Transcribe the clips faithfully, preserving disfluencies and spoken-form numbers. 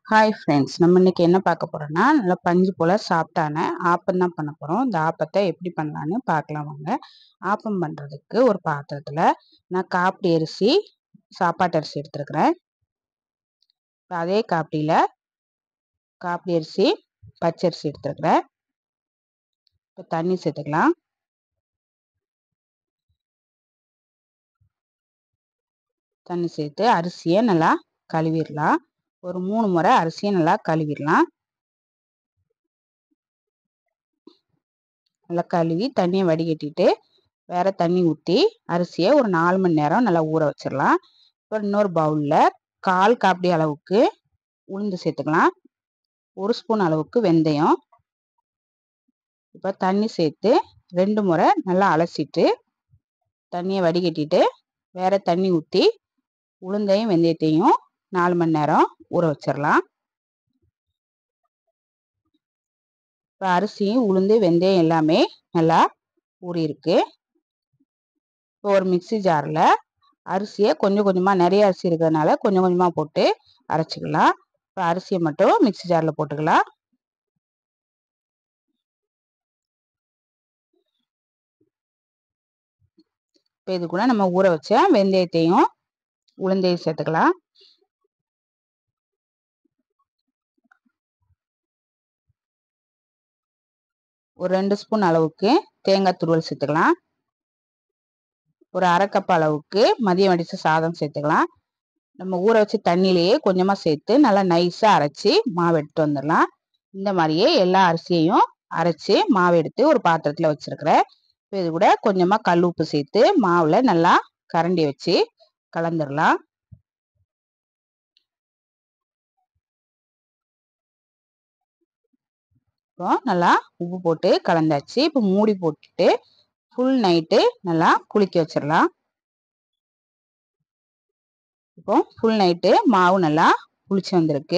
Hi friends, நம்ம இன்னைக்கு என்ன பார்க்க போறோம்னா நல்லா பஞ்சு போல் சாஃப்டான ஆப்பம் தான் பண்ண போகிறோம். இந்த ஆப்பத்தை எப்படி பண்ணலான்னு பார்க்கலாம் வாங்க. ஆப்பம் பண்ணுறதுக்கு ஒரு பாத்திரத்தில் நான் காப்பி அரிசி சாப்பாட்டு அரிசி எடுத்துருக்கிறேன். அதே காப்பியில் காப்பி அரிசி பச்சரிசி எடுத்துருக்கிறேன். இப்போ தண்ணி சேர்த்துக்கலாம். தண்ணி சேர்த்து அரிசியை நல்லா கழுவிடலாம். ஒரு மூணு முறை அரிசியை நல்லா கழுவிடலாம். நல்லா கழுவி தண்ணியை வடிகட்டிட்டு வேற தண்ணி ஊற்றி அரிசியை ஒரு நாலு மணி நேரம் நல்லா ஊற வச்சிடலாம். இப்போ இன்னொரு பவுலில் கால் காப்பி அளவுக்கு உளுந்து சேர்த்துக்கலாம். ஒரு ஸ்பூன் அளவுக்கு வெந்தயம். இப்போ தண்ணி சேர்த்து ரெண்டு முறை நல்லா அலசிட்டு தண்ணியை வடிகட்டிட்டு வேற தண்ணி ஊற்றி உளுந்தையும் வெந்தயத்தையும் நாலு மணி நேரம் ஊற வச்சிடலாம். இப்போ அரிசியும் உளுந்து வெந்தயம் எல்லாமே நல்லா ஊறியிருக்கு. இப்போ ஒரு மிக்சி ஜாரில் அரிசியை கொஞ்சம் கொஞ்சமாக, நிறைய அரிசி இருக்கிறதுனால கொஞ்சம் கொஞ்சமாக போட்டு அரைச்சிக்கலாம். இப்போ அரிசியை மட்டும் மிக்சி ஜாரில் போட்டுக்கலாம். இப்போ இது கூட நம்ம ஊற வச்ச வெந்தயத்தையும் உளுந்தையும் சேர்த்துக்கலாம். ஒரு ரெண்டு ஸ்பூன் அளவுக்கு தேங்காய் துருவல் சேர்த்துக்கலாம். ஒரு அரை கப் அளவுக்கு மதியம் வடித்த சாதம் சேர்த்துக்கலாம். நம்ம ஊற வச்சு தண்ணியிலேயே கொஞ்சமாக சேர்த்து நல்லா நைஸாக அரைச்சி மாவு எடுத்து வந்துடலாம். இந்த மாதிரியே எல்லா அரிசியையும் அரைச்சி மாவு எடுத்து ஒரு பாத்திரத்தில் வச்சுருக்கிறேன். இப்போ இது கூட கொஞ்சமாக கல் உப்பு சேர்த்து மாவில் நல்லா கரண்டி வச்சு கலந்துடலாம். இப்போ நல்லா உப்பு போட்டு கலந்தாச்சு. இப்போ மூடி போட்டுட்டு ஃபுல் நைட்டு நல்லா குளிக்க வச்சிடலாம். இப்போ ஃபுல் நைட்டு மாவு நல்லா புளிச்சு வந்திருக்கு.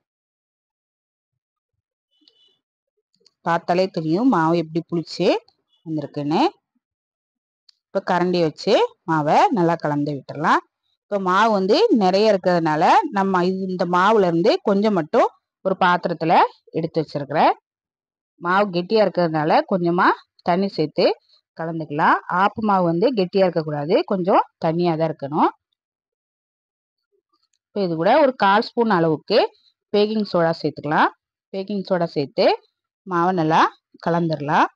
பார்த்தாலே தெரியும் மாவு எப்படி புளிச்சு வந்திருக்குன்னு. இப்போ கரண்டி வச்சு மாவை நல்லா கலந்து விட்டுடலாம். இப்போ மாவு வந்து நிறைய இருக்கிறதுனால நம்ம இது இந்த மாவுல இருந்து கொஞ்சம் மட்டும் ஒரு பாத்திரத்துல எடுத்து வச்சிருக்கிறேன். மாவு கெட்டியா இருக்கிறதுனால கொஞ்சமா தண்ணி சேர்த்து கலந்துக்கலாம். ஆப்பு மாவு வந்து கெட்டியா இருக்கக்கூடாது, கொஞ்சம் தண்ணியா தான் இருக்கணும். இப்போ இது கூட ஒரு கால் ஸ்பூன் அளவுக்கு பேக்கிங் சோடா சேர்த்துக்கலாம். பேக்கிங் சோடா சேர்த்து மாவை நல்லா கலந்துடலாம்.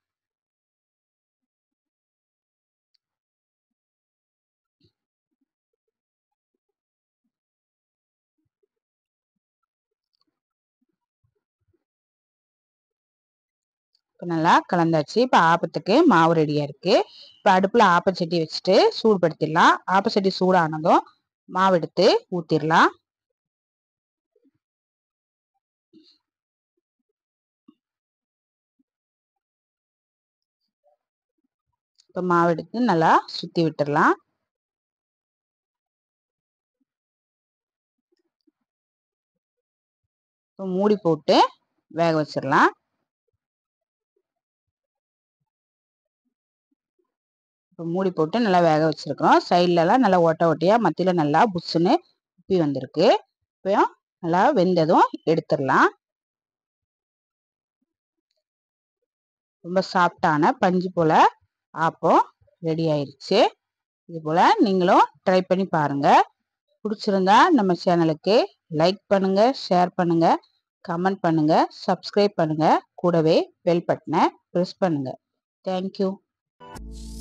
இப்போ நல்லா கலந்தாச்சு. இப்போ ஆப்பத்துக்கு மாவு ரெடியாக இருக்குது. இப்போ அடுப்பில் ஆப்பச்சட்டி வச்சுட்டு சூடுபடுத்திடலாம். ஆப்பச்சட்டி சூடானதும் மாவு எடுத்து ஊற்றிடலாம். இப்போ மாவு எடுத்து நல்லா சுற்றி விட்டுடலாம். இப்போ மூடி போட்டு வேக வச்சிடலாம். இப்போ மூடி போட்டு நல்லா வேக வச்சிருக்கிறோம். சைட்லலாம் நல்லா ஒட்ட ஒட்டையாக, மத்தியில் நல்லா புஷ்ஷுன்னு உப்பி வந்திருக்கு. இப்போ நல்லா வெந்ததும் எடுத்துடலாம். ரொம்ப சாஃப்டான பஞ்சு போல் ஆப்பம் ரெடி ஆயிடுச்சு. இது போல் நீங்களும் ட்ரை பண்ணி பாருங்கள். பிடிச்சிருந்தா நம்ம சேனலுக்கு லைக் பண்ணுங்கள், ஷேர் பண்ணுங்கள், கமெண்ட் பண்ணுங்கள், சப்ஸ்கிரைப் பண்ணுங்கள். கூடவே பெல் பட்டனை ப்ரெஸ் பண்ணுங்கள். தேங்க்யூ.